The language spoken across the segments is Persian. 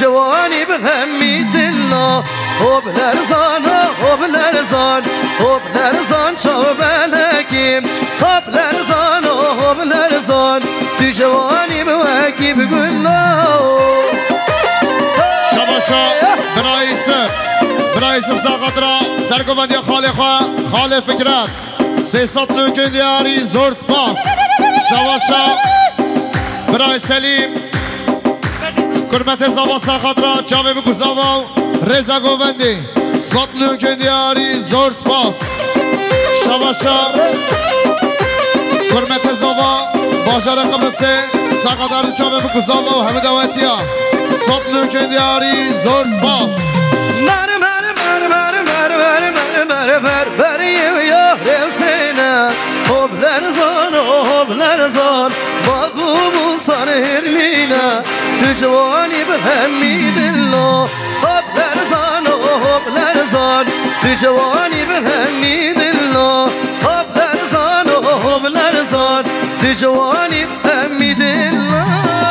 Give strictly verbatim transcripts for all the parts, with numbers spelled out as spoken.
جواني بهمي دلا هو بلرزان هو بلرزان هو بلرزان شو بلكيم هو بلرزان هو بلرزان تو جواني بواكي بقولا شباشا برايسر برايسر زاغدرا سرگوبندی خاله خواه خاله فکرات سیصد لوکن دیاری زور سپاس شباشا برای سلیم کرمت زوا ساخدرا جامعه بگوزاوا رزا گوبندی صد لوکن دیاری زور سپاس شباشا کرمت زوا باجار قبرسه ساخدر جامعه بگوزاوا و همه دواتیا صد لوکن دیاری زور سپاس مر مر مر مر مر مر مر مر مر مر یا رسینا هو بلرزان هو بلرزان باغوم صار هرمینا تو جوانی بهمی دلا هو بلرزان هو بلرزان تو جوانی بهمی دلا هو بلرزان هو بلرزان تو جوانی بهمی دلا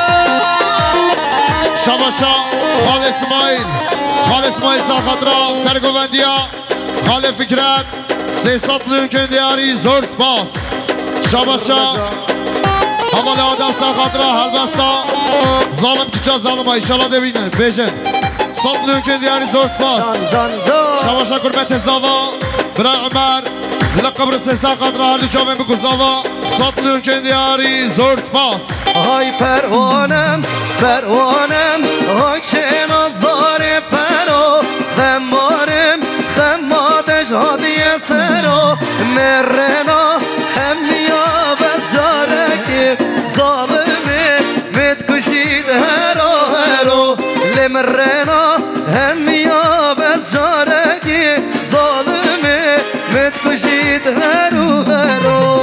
شباشا خال اسماعیل خال اسماعیل ساخدرا سرگوبندیا خال فکرت سیصد لوکن دیاری زور سپاس شباشا حوال آدم ساخدرا حلبستا ظالم کچا ظالم ها ایشالا دبینه بیجن صد لوکن دیاری زور سپاس شباشا کرمت زاوا برای عمر لقبر سی ساخدرا هر دو جامعه بگو زاوا صد لوکن دیاری زور سپاس های پروانم پروانم های شنازدار پرو خمارم خمادش هادی سرو مرنا همیا بس جارکی ظالمه متکشید هرو هرو لمرنا همیا بس جارکی ظالمه متکشید هرو هرو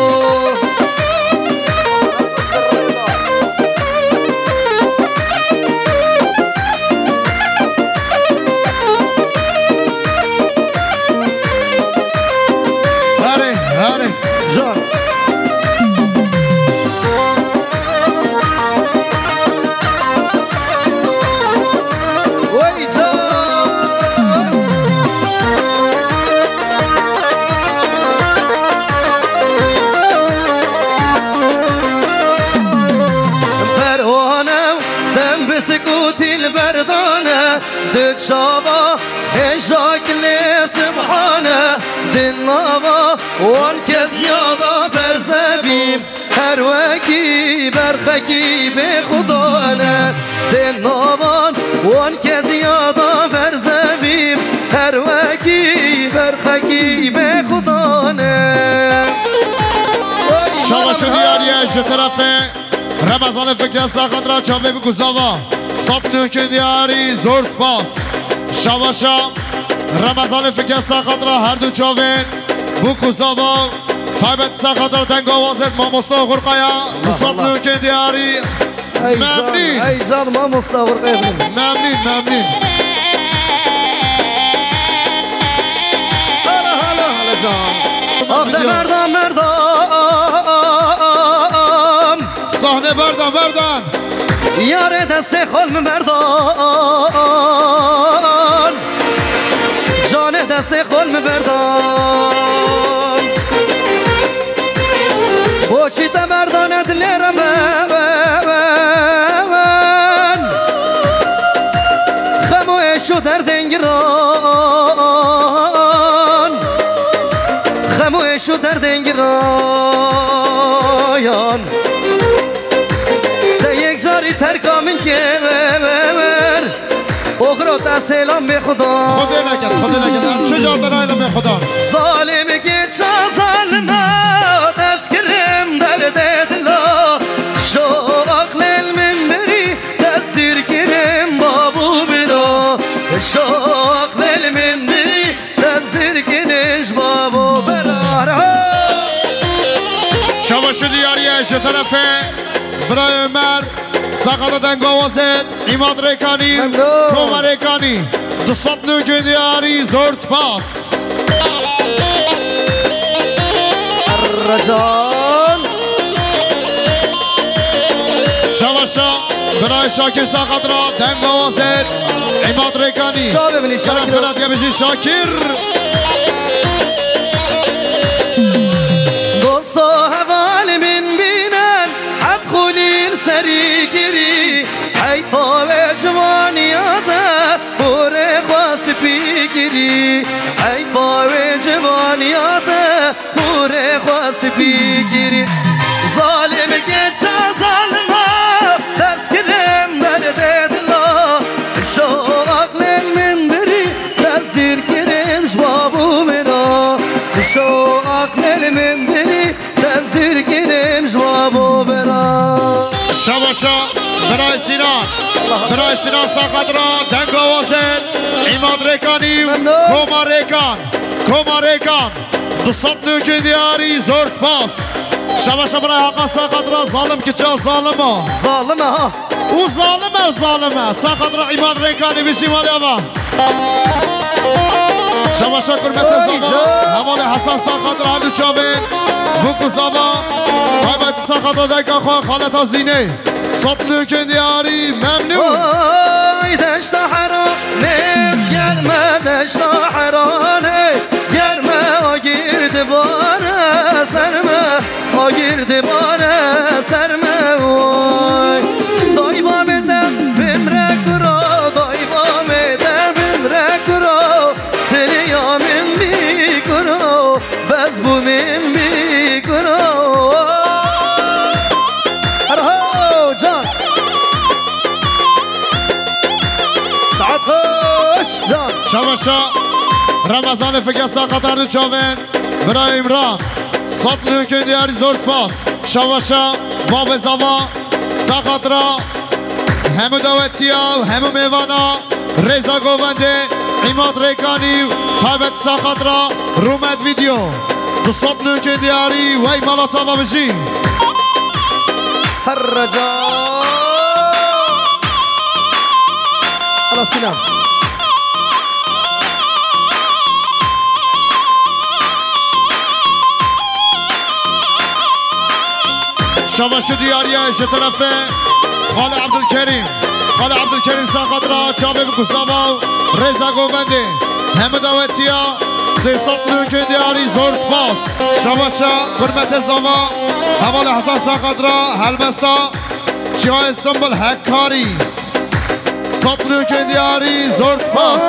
شابا هشاكل سبحانه دلنابا وان كز يادا برزبيم هر وكي برخكي بخدانه دلنابا وان كز يادا برزبيم هر وكي برخكي بخدانه شابا شو دياريه جو طرفه رمضان فکر ساخدرا چاوه بگوزاوا صد لوکن دیاری زور سپاس شباشا رمضان فکر ساخدرا هر دو چاوین بگوزاوا تایبت ساخدرا تنگ آوازت ما مستاخر قیا صد لوکن دیاری ممنین ای جان ما مستاخر قیا ممنین ممنین هلا هلا هلا جان آخده مردان مردان صحنه بردان بردان یار دست خلم بردان جان دست خلم بردان بوشی تا بردان دلرم من خموشو در دنگران خموشو در دنگران ترکامین که ببر اخرا تا سلام به خدا خدا نکرد خدا نکرد چه جا دارایلا به خدا ظالمی که چا ظالمات از کرم در دلا شو عقل علم بری دستیر کرم بابو بدا شو عقل علم بری دستیر کنش بابو برا شما شدی یاریه شو طرفه برای عمر ساقادا دنگ آوازت ایماد ریکانی کومه ریکانی دوستات لوکن دیاری زور سپاس رجان شواشا برای شاکر ساقط را دنگ آوازد عماد ریکانی شا ببینی شاکر برد یا بشی شاکر دوستا حوال من بینن حد خلیل سری گیری حیفا و جوانیاده پر خواست پیگیری حیفا و جوانیاده پر خواست پیگیری ظالم گچه ظالمه دست کرم برده دلا شو عقل من بری دست دیر کرم جوابو مرا شو عقل من بری دست دیر کرم جوابو مرا شواشا برای سینان برای سینان ساقط را دنگ آوازد عماد ریکانی کوما ریکان کوما ریکان دوستات نوکن دیاری زور سپاس شواشا برای حقا ساقط را ظالم که چه ظالمه ظالمه ها او ظالمه ظالمه ساقط را عماد ریکانی بشی مالی اما شواشا کرمت زمان حمال حسن ساقط را هلو چاوین بکو زمان قایبت ساقط را دنگ خواه خالتا زینه سطلو که دیاری ممنون وای دشت حرانه گرمه دشت حرانه گرمه آگیرد باره سرمه آگیرد باره سرمه وای دای با میدم بمره کرا دای با میدم بمره کرا تلیا من بی کرا بز بو من بی کرا شواشا رمضان فکر ساقط اردو چاوین برای امران سطلو که دیاری زور سپاس شواشا باب زما ساقط را همو داوتیا همو میوانا رضا گوونده عماد ریکانی تایبت ساقط را رومد ویدیو دو سطلو که دیاری وی مالاتا با بشی هر رجا على سلام شواشو دیاریه ایش طرفه خال عبدالکریم خال عبدالکریم ساقط را چابه بکوزاما رضا گوونده همه داوتیا سی سات نوکه دیاری زور سپاس شواشا کرمت زما حوال حسن ساقط را هلمستا چیهای سنبل حکاری سات نوکه دیاری زور سپاس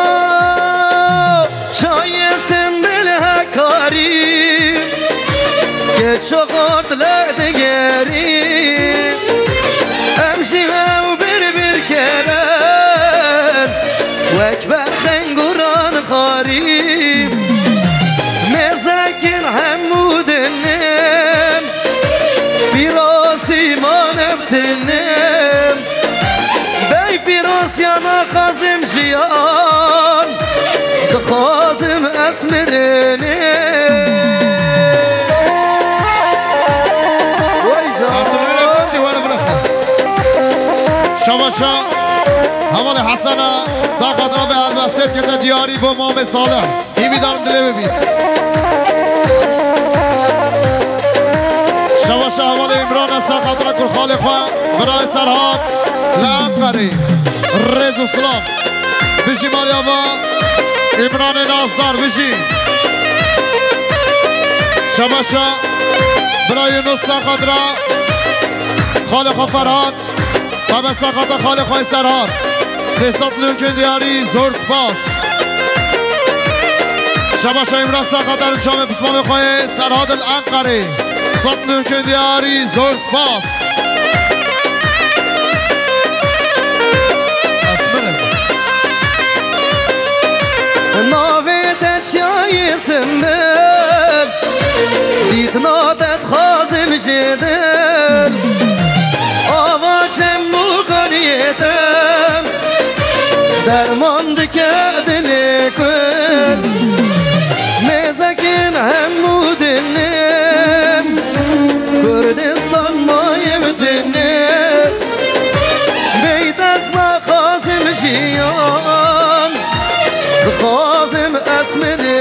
چای سنبل حکاری که چقدر لدگری امشی و بر بر کرن وک برخنگوران خاری مزکن حمودنم بیراسی مانبتنم بی بیراسیانا خازم جیان دخازم اسمرنم شواشا حوال حسنا ساقط را به البستت کرده دیاری با مام صالح ایوی دارم دله ببین شواشا حوال امران ساقط را کل خالق و برای سرحات لعب کری رز و سلام بشی مالی آبا امران نازدار بشی شواشا برای نص ساقط را خالق و فرحات همه ساقط خالق های سرحات سی سات نوکن دیاری زور سپاس شباشا امران ساقط در چام پسمام خواه سرحات الانقره سات نوکن دیاری زور سپاس ناویت چای سنبل دید نادت خازم جدل آواشم مگانیتم درمان دکه دل کن مزکن همودنم کردستان مایم دنم بیت از نخازم جیان خازم اسم